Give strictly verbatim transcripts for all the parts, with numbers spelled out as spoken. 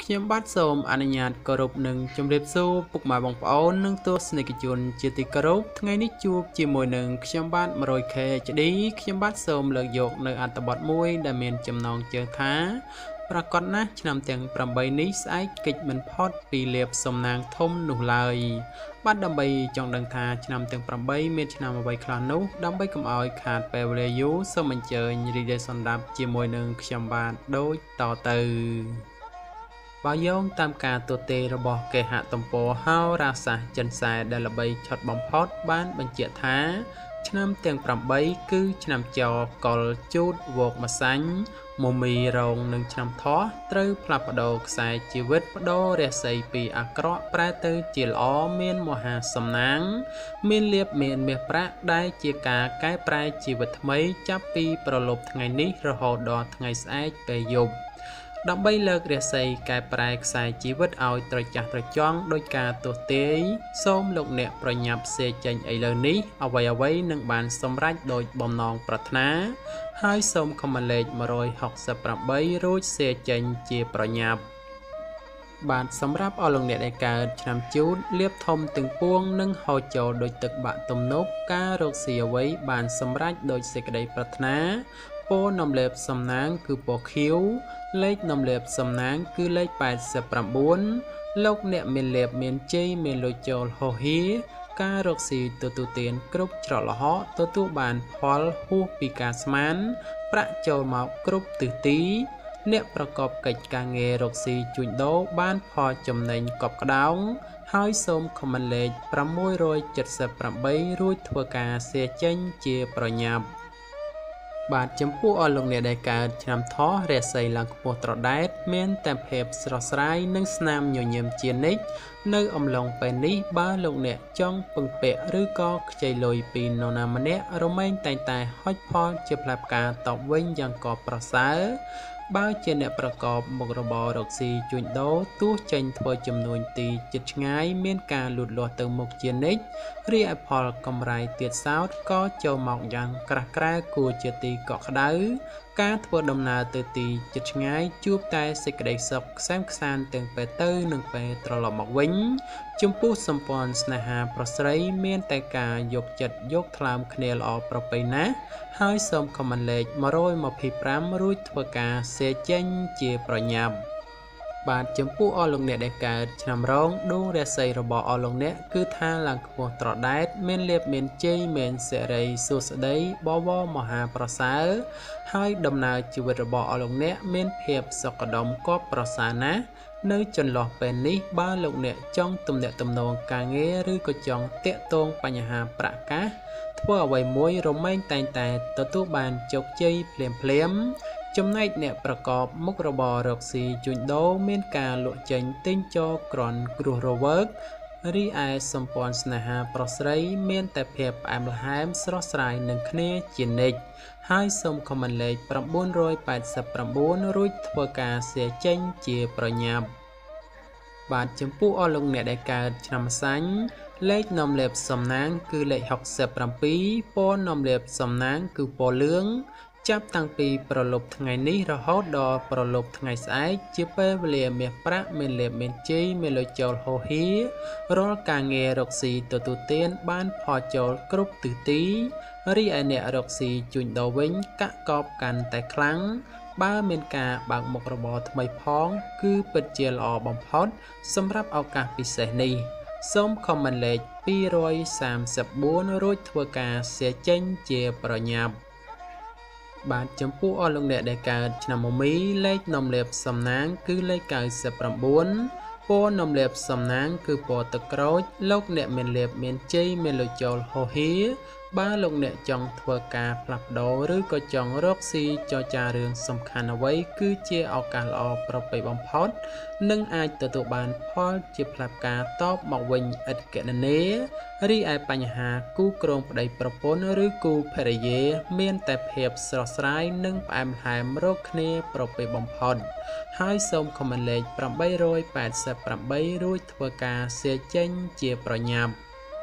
ខ្ញុំបាទសូមអនុញ្ញាតគោរពនឹងជម្រាបសួរពុកម៉ែបងប្អូននិងទស្សនិកជនជាទីគោរពថ្ងៃនេះជួបជាមួយនឹងខ្ញុំបាទ one hundred K េ HD ខ្ញុំបាទសូមលើកយកនៅអត្ថបទមួយដែលមានចំណងជើងថាប្រកាសណាស់ឆ្នាំទាំង8នេះស្អែកកិច្ចមិនផុតពីលៀបសំណាងធំនោះឡើយបាទដើម្បីចង់ដឹងថាឆ្នាំទាំង8មានឆ្នាំអ្វីខ្លះនោះដើម្បីកុំឲ្យខាតពេលវេលាយូរសូមអញ្ជើញរីករាយសន្តាប់ជាមួយនឹងខ្ញុំបាទដូចតទៅបើយោងតាមការទូទេរបស់គេហទំព័រហោរាសាស្ត្រចិនសែដែលល្បីឆុតបំផុតបានបញ្ជាក់ថាឆ្នាំទាំង8គឺឆ្នាំចកុលជូតវោកម្សាញ់មមីរងនិងឆ្នាំថោះត្រូវផ្លាស់ប្ដូរខ្សែជីវិតបដូររាសីពីអាក្រក់ប្រែទៅជាល្អមានមហាសំណាងមានលៀបមានមាសប្រាក់ដែលជាការកែប្រែជីវិតថ្មីចាប់ពីប្រលប់ថ្ងៃនេះរហូតដល់ថ្ងៃស្អែកពេលយប់ដើម្បីលើករាសីកែប្រែខ្សែជីវិតឲ្យត្រចះត្រចង់ដោយការទស្សទាយសូមលោកអ្នកប្រញាប់សេចេញឥឡូវនេះអ្វីអ្វីនឹងបានសម្រេចដោយបំណងប្រាថ្នាហើយសូមខមមិនលេខone hundred sixty-eightរួចសេចេញជាប្រញាប់បាទសម្រាប់អស់លោកអ្នកដែលកើតឆ្នាំជូតលៀបធំទាំងពួងនឹងហូរចូលដោយទឹកបាក់ទំនប់ការរកស៊ីអ្វីបានសម្រេចដោយសេចក្តីប្រាថ្នាពណ៌នំលេបសំណាងគឺពណ៌ខៀវលេខនំលេបសំណាងគឺលេខeighty-nineលោកអ្នកមានលេបមានជ័យមានលុយចូលហោហៀការរកស៊ីទទួលទានគ្រប់ច្រកល្ហកទទួលបានផលហួសពីការស្មានប្រាក់ចូលមកគ្រប់ទិសទីអ្នកប្រកបកិច្ចការងាររកស៊ីជួញដូរបានផលចំណេញកប់ក្តោងហើយសូមខមមិនលេខsix seventy-eightរួចធ្វើការសេចេញជាប្រញាប់បាទចំពោះអស់លោកអ្នកដែលកើតឆ្នាំថោះរាសីឡើងខ្ពស់ត្រដែតមានតែភាពស្រស់ស្រាយនិងស្នាមញញឹមជានិច្ចនៅអំឡុងពេលនេះបើលោកអ្នកចង់ពឹងពាក់ឬក៏ខ្ចីលុយពីនរណាម្នាក់រមែងតែងតែហុចផលជាផ្លែផ្កាតបវិញយ៉ាងក៏ប្រសើរបើជាអ្នកប្រកបមុខរបររកស៊ីជួញដូរទោះចេញធ្វើចំនួនទីជិតឆ្ងាយមានការលូតលាស់ទៅមុខជានិច្ចរីឯផលកម្រៃទៀតសោតក៏ចូលមកយ៉ាងក្រាស់ក្រែលគួរជាទីកក់ក្ដៅការធ្វើដំណើរទៅទីជិតឆ្ងាយជួបតែសេចក្តីសុខខ្សែមខ្សាន្តទាំងពេលទៅនិងពេលត្រឡប់មកវិញចំពោះសម្ព័ន្ធស្នេហាប្រស្រីមានតែការយកចិត្តយកថ្លើមគ្នាល្អប្រពៃណាស់ហើយសូមខមមិនលេខone twenty-fiveរួចធ្វើការសេចេញជាប្រញាប់បាទចំពោះអស់លោកអ្នកដែលកើតឆ្នាំរោងដួងរាសីរបស់អស់លោកអ្នកគឺថាឡើងខ្ពស់ត្រដែតមានលៀបមានជ័យមានសិរីសួស្តីបវរមហាប្រសើរហើយដំណើរជីវិតរបស់អស់លោកអ្នកមានភាពសុខដុមគប់ប្រសើរណាស់នៅចន្លោះពេលនេះបើលោកអ្នកចង់ទំនាក់ទំនងការងារឬក៏ចង់តាក់ទងបញ្ហាប្រាក់កាសធ្វើអ្វីមួយរមែងតែងតែទទួលបានជោគជ័យភ្លាមៗចំណែកអ្នកប្រកបមុខរបររកស៊ីជួញដូរមានការលក់ចេញទិញចូលក្រន់គ្រោះរវើករីឯសម្ព័ន្ធស្នេហាប្រុសស្រីមានតែភាពផ្អែមល្ហែមស្រស់ស្រាយនឹងគ្នាជានិច្ចហើយសូមខមមិនលេខnine eighty-nineរួចធ្វើការសេចេញជាប្រញាប់បាទចំពោះអស់លោកអ្នកដែលកើតឆ្នាំម្សាញ់លេខនាំលេបសំណាងគឺលេខsixty-sevenពណ៌នាំលេបសំណាងគឺពណ៌លឿងចាប់តាំងពីប្រលប់ថ្ងៃនេះរហូតដល់ប្រលប់ថ្ងៃស្អែកជាពេលវេលាមាសប្រាក់មានលេបមានជ័យមានលុយចូលហូហៀរាល់ការងាររកស៊ីទទួលទានបានផលចូលគ្រប់ទិសទីរីឯអ្នករកស៊ីជួញដូរវិញកាក់កបកាន់តែខ្លាំងបើមានការបើកមុខរបរថ្មីផងគឺពិតជាល្អបំផុតសម្រាប់ឱកាសពិសេសនេះសូមខមមិនលេខtwo thirty-fourរួចធ្វើការសេចេញជាប្រញាប់បាទចំពោះអស់លោកអ្នកដែលកើតឆ្នាំមមីលេខនាំលេបសំណាងគឺលេខninety-nineពណ៌នាំលេបសំណាងគឺពណ៌ទឹកក្រូចលោកអ្នកមានលេបមានជ័យមានលុយចូលហូហៀបើលោកអ្នកចង់ធ្វើការផ្លាស់ប្ដូរឬក៏ចង់រកស៊ីចរចារឿងសំខាន់អ្វីគឺជាឱកាសល្អប្រពៃបំផុតនិងអាចទទួលបានផលជាផ្លាប់ការតបមកវិញឥតគណនារីឯបញ្ហាគូក្រងប្តីប្រពន្ធឬគូភរិយាមានតែភាពស្រស់ស្រាយនិងផ្អែមល្ហែមរកគ្នាប្រពៃបំផុតហើយសូមខមមិនលេខeight eighty-eightរួចធ្វើការសេចេញជាប្រញាប់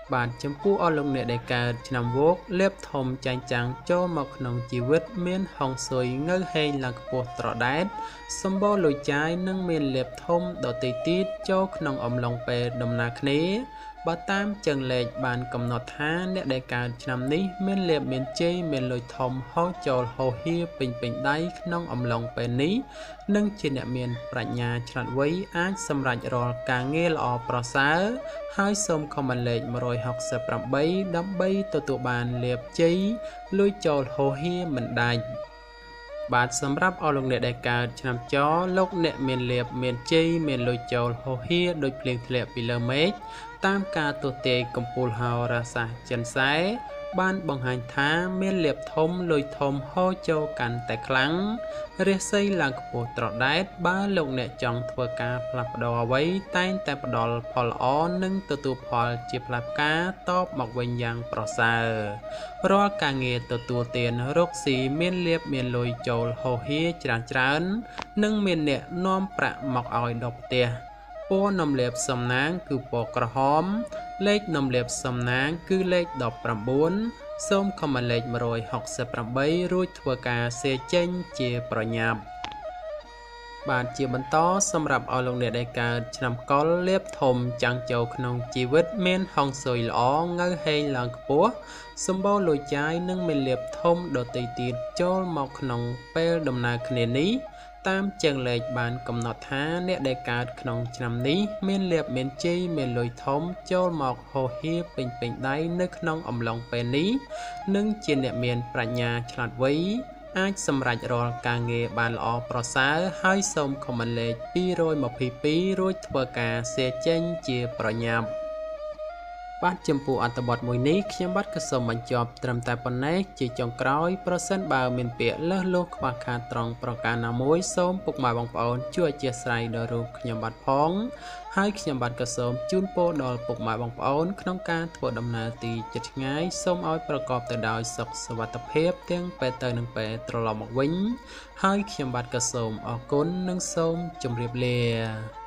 បាទចំពោះអស់លោកអ្នកដែលកើតឆ្នាំវោកលេបធំចាញ់ចាំងចូលមកក្នុងជីវិតមានហុងស៊ុយងើហេងឡើងខ្ពស់ត្រដែតសម្បូរលុយចាយនិងមានលេបធំដតេទៀតចូលក្នុងអំឡុងពេលដំណើរគ្នាបើតាមចឹងលេខបានកំណត់ថាអ្នកដែលកើតឆ្នាំនេះមានលេបមានជ័យមានលុយធំហោចចូលហោហៀពេញពេញដៃក្នុងអំឡុងពេលនេះនិងជាអ្នកមានប្រាជ្ញាឆ្លាតវៃអាចសម្រេចរាល់ការងារល្អប្រសើរហើយសូមខមមិនលេខមួយហកប្រាំបីដើម្បីទទួលបានលេបជ័យលុយចូលហោហៀមិនដាច់បាទសម្រាប់អស់លោកអ្នកដែលកើតឆ្នាំចលោកអ្នកមានលេបមានជ័យមានលុយចូលហោហៀដោយភ្លៀងធ្លាក់ពីលើមេឃតាមការទស្សន៍ទាយកំពូលហោរាសាស្ត្រចិនសែបានបង្ហាញថាមានលេបធំលុយធំហូរចូលកាន់តែខ្លាំងរាសីឡើងខ្ពស់ត្រដែតបើលោកអ្នកចង់ធ្វើការផ្លាស់ប្ដូរអ្វីតែងតែផ្ដល់ផលល្អនិងទទួលផលជាផ្លែផ្កាតបមកវិញយ៉ាងប្រសើររាល់ការងារទទួលទានរកស៊ីមានលេបមានលុយចូលហូរហៀច្រើនច្រើននិងមានអ្នកនាំប្រាក់មកឲ្យដល់ផ្ទះពណ៌នំលាបសំណាងគឺពណ៌ក្រហមលេខនំលាបសំណាងគឺលេខដប់ប្រាំបួនសូមខមមិនលេខមួយហកប្រាំបីរួចធ្វើការសេចេញជាប្រញាប់បាទជាបន្តសម្រាប់អស់លោកអ្នកដែលកើតឆ្នាំកុរលេបធំចាំងចូលក្នុងជីវិតមានហុងស៊ុយល្អងើហេងឡើងខ្ពស់សម្បូរលុយចាយនិងមានលេបធំដតេទៀតចូលមកក្នុងពេលដំណើរគ្នានេះតាមចឹងលេខបានកំណត់ថាអ្នកដែលកើតក្នុងឆ្នាំនេះមានលេបមានជ័យមានលុយធំចូលមកហូរហៀពេញពេញដៃនៅក្នុងអំឡុងពេលនេះនិងជាអ្នកមានប្រាជ្ញាឆ្លាតវៃអាចសម្រេចរាល់ការងារបានល្អប្រសើរហើយសូមខមមិនលេខពីរយម្ភីពីររួចធ្វើការសេចេញជាប្រញាប់បាទចំពោះអត្ថបទមួយនេះខ្ញុំបាទក៏សូមបញ្ចប់ត្រឹមតែប៉ុណ្ណេះជាចុងក្រោយប្រសិនបើមានពាក្យលើសលួសខ្វះខាតត្រង់ប្រការណាមួយសូមពុកម៉ែបងប្អូនជួយអធ្យាស្រ័យដល់រូបខ្ញុំបាទផងហើយខ្ញុំបាទក៏សូមជូនពរដល់ពុកម៉ែបងប្អូនក្នុងការធ្វើដំណើរទីជិតឆ្ងាយសូមឲ្យប្រកបទៅដោយសុខសុវត្ថិភាពទាំងពេលទៅនិងពេលត្រឡប់មកវិញហើយខ្ញុំបាទក៏សូមអរគុណនិងសូមជម្រាបលា